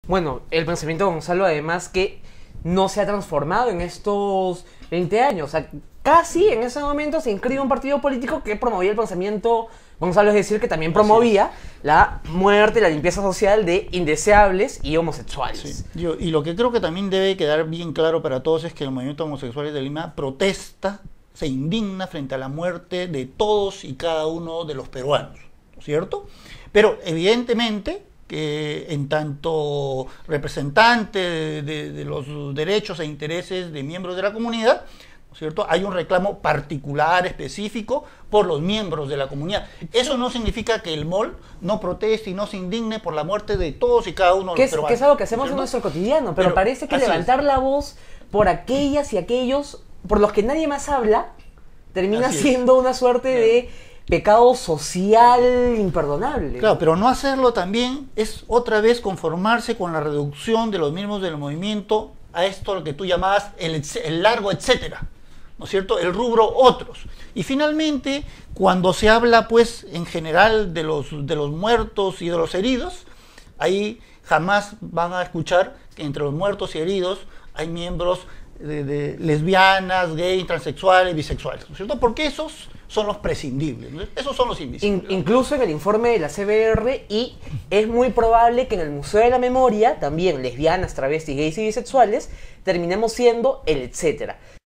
Bueno, el pensamiento de Gonzalo además que no se ha transformado en estos 20 años. O sea, casi en ese momento se inscribe un partido político que promovía el pensamiento Gonzalo, es decir, que también Así es. promovía la muerte, la limpieza social de indeseables y homosexuales. Sí. Y lo que creo que también debe quedar bien claro para todos es que el movimiento homosexual de Lima protesta, se indigna frente a la muerte de todos y cada uno de los peruanos, ¿no es cierto? Pero evidentemente que en tanto representante de los derechos e intereses de miembros de la comunidad, ¿no es cierto?, hay un reclamo particular, específico, por los miembros de la comunidad. Eso no significa que el MOL no proteste y no se indigne por la muerte de todos y cada uno de los peruanos. Que es algo que hacemos en ¿cierto? nuestro cotidiano, pero parece que así levantar es. la voz por aquellas y aquellos por los que nadie más habla termina Así es. siendo una suerte de pecado social imperdonable. Claro, pero no hacerlo también es otra vez conformarse con la reducción de los miembros del movimiento a esto lo que tú llamabas el largo etcétera, ¿no es cierto? El rubro otros. Y finalmente, cuando se habla pues en general de los muertos y de los heridos, ahí jamás van a escuchar que entre los muertos y heridos hay miembros de lesbianas, gays, transexuales, bisexuales, ¿no es cierto? Porque esos son los prescindibles, ¿no? Esos son los invisibles. Incluso en el informe de la CBR, y es muy probable que en el Museo de la Memoria también lesbianas, travestis, gays y bisexuales terminemos siendo el etcétera.